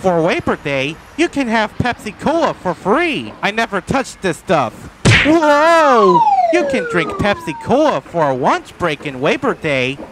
For Labor Day, you can have Pepsi Cola for free. I never touched this stuff. Whoa! You can drink Pepsi Cola for a lunch break in Labor Day.